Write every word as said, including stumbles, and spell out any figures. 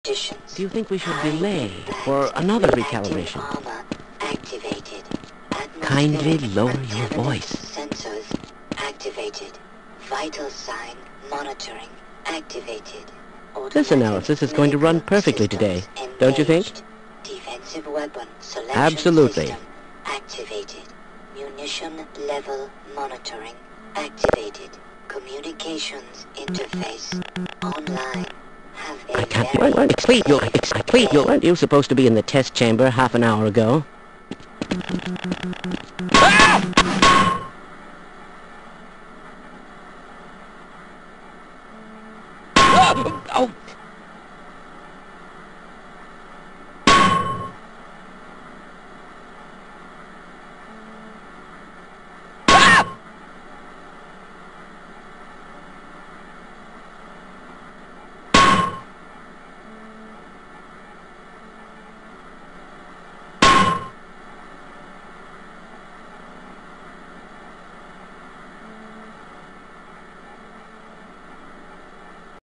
Conditions. Do you think we should High delay impact for another reactive recalibration? armor activated. Kindly Atmospheric lower your contaminant voice. Sensors activated. Vital sign monitoring activated. This analysis is going to run perfectly today, don't you think? Defensive weapon selection Absolutely. system activated. Munition level monitoring activated. Communications interface online. Have a I can't... very Well, explain, you... safe Explain, you... day. Weren't you supposed to be in the test chamber half an hour ago?